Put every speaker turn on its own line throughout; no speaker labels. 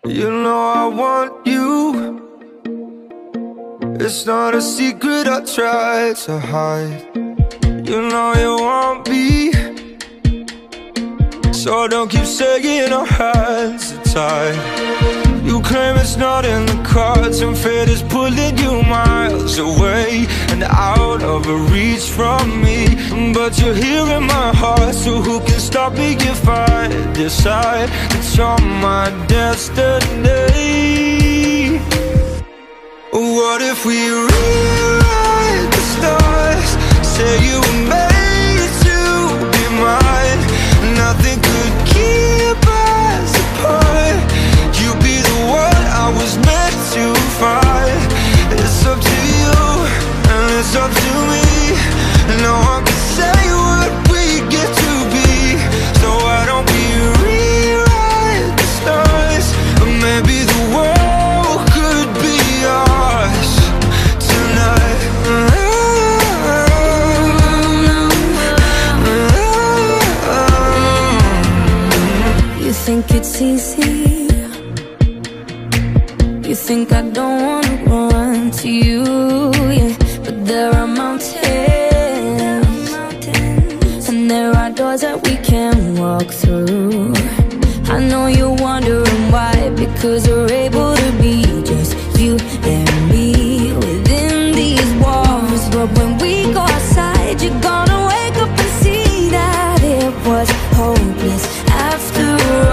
You know I want you. It's not a secret I try to hide. You know you want me, so don't keep saying our hands are tied. You claim it's not in the cards, and fate is pulling you miles away and out of reach from me. But you're here in my heart, so who can stop me if I decide that you're my destiny? What if we rewrite the stars? Say you were made to be mine. Nothing could keep us apart. You be the one I was meant to find. It's up to you and it's up to me. No one can say what we get to be. So why don't we rewrite the stars? Or maybe the world could be ours tonight.
You think it's easy? You think I don't wanna run to you, yeah. But there are mountains, and there are doors that we can walk through. I know you're wondering why, because we're able to be just you and me within these walls. But when we go outside, you're gonna wake up and see that it was hopeless after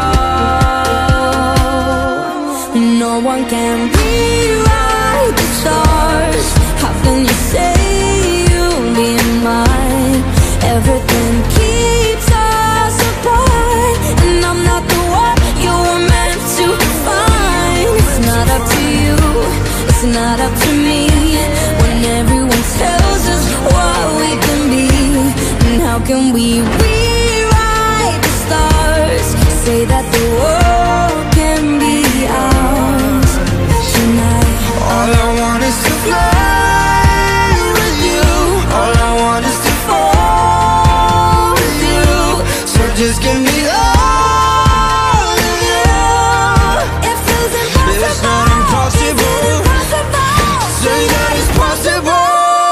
all. No one can rewrite the stars. How can you say you'll be mine? Everything keeps us apart, and I'm not the one you were meant to find. It's not up to you, it's not up to me. When everyone tells us what we can be, and how can we rewrite the stars? Say that the world can be ours tonight.
All I want is to fly with you. All I want is to fall with you. So just give me all of you.
It feels impossible.
It's not impossible. Say that it's possible.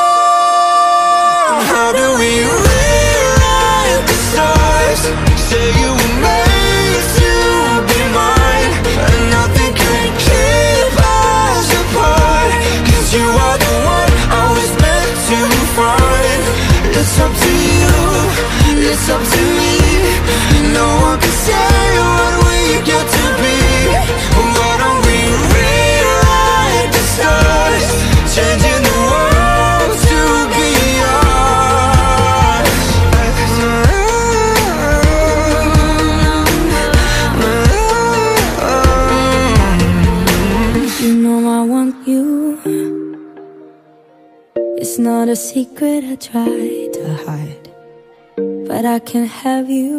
How do we rewrite the stars? Say you were made to be mine, and nothing can keep us apart. 'Cause you are the one I was meant to find. It's up to you, it's up to me. No one can say what we get to be. Why don't we rewrite the stars? Changing the world to be ours.
You know I want you. It's not a secret I try to hide, but I can't have you.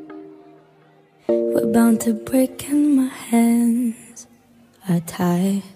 We're bound to break and my hands are tied.